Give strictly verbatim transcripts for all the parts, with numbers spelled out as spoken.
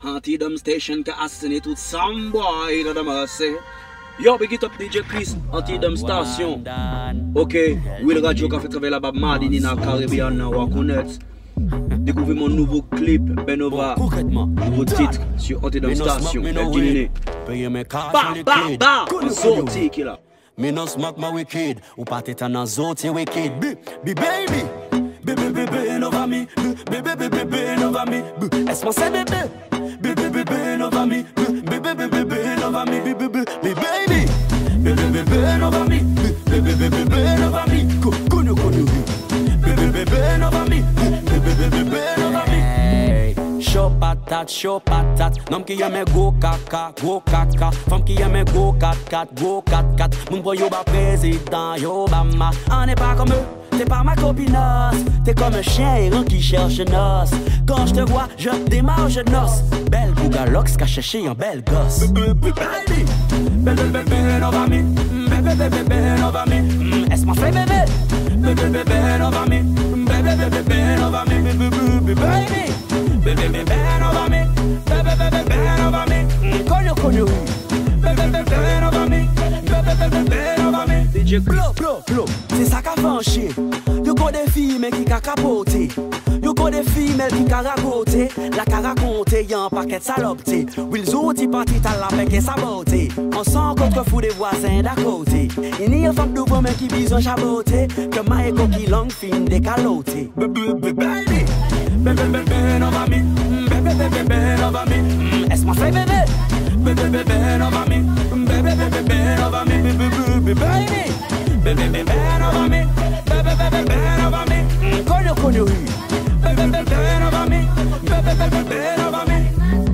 Anti-Dom Station can assassinate tout some boy that I'm say. Yo, big it up D J Chris, Anti-Dom Station. Ok, Will Radio qui a fait travailler là-bas mardi dans le Caribbean, on connaît. Découvrez mon nouveau clip, Benova, nouveau titre sur Anti-Dom Station. Bah, bah, bah, on sorti qui là. Me no smoke my wicked, ou pas t'es un zote wicked. Be, be baby, baby, baby, over me. Baby, baby, baby, over me. Est-ce mon c'est bébé? Baby, baby, over me. Baby, baby, baby, over me. Baby, baby, baby, baby, over me. Baby, baby, baby, over me. Kunu, kunu. Baby, baby, over me. Baby, baby, baby, over me. Show patate, show patate. Nom qui aime go kaka, go kaka. Femme qui aime go kat kat, go kat kat. Mon boy yo ba président, yo ba ma. On n'est pas comme eux, t'es pas ma copinasse. T'es comme un chien errant qui cherche noce. Quand je te vois, je démarre, je noce. Belle Bougalox qu'a cherché un bel gosse. Baby, baby, baby, baby, over me. Baby, baby, baby, over me. Est-ce mon fait bébé? Baby, baby, over me. Baby, baby, baby, over me. Baby, baby, baby. Baby, baby, bend over me. Baby, baby, bend over me. Connu, connu. Baby, baby, bend over me. Baby, baby, bend over me. D J Blow, blow, blow. C'est ça qu'a fanché. Yo go des filles mais qui qu'a capoté. Yo go des filles mais qui qu'a raconté. La qu'a raconté y'a un paquet de salopeté. Will zouti parti ta la mec et saboté. On sent contre fou des voisins d'à côté. Il y a une femme de mais qui bise en chaboté. Que ma éco qui longue film décaloté. Baby, baby, baby. Baby, baby, over me. Baby, baby, baby, over me. Est-ce mon fait bébé? Baby, baby, over me. Baby, baby, baby, over me. Baby, baby, baby. Baby, baby, over me. Baby, baby, baby, over me. Connu, connu. Baby, baby, over me. Baby, baby, baby, over me.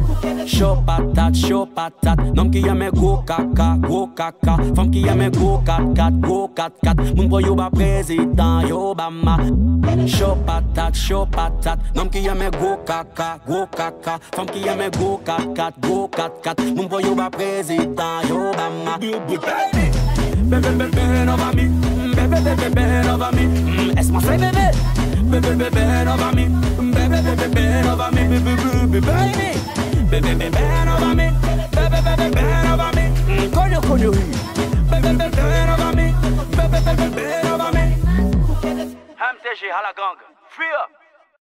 Show patate, show patate. Nom qui aime go kaka, go kaka. Femme qui aime go kat kat, go kat kat. Mon boy yo ba président, yo ba ma. Show patate, show patate. Nom qui aime go kaka, go kaka. Femme qui aime go kat kat, go kat kat. Mon boy yo ba président, yo ba ma. Baby, baby, baby, over me. Baby, baby, baby, over me. Est-ce mon fait bébé? Baby, baby, over me. Baby, baby, baby, over me. Baby, baby, baby. Baby, baby, bend over me. Baby, baby, bend over me. Connu, connu. Baby, baby, bend over me. Baby, baby, bend over me. M C G à la gang. Free up.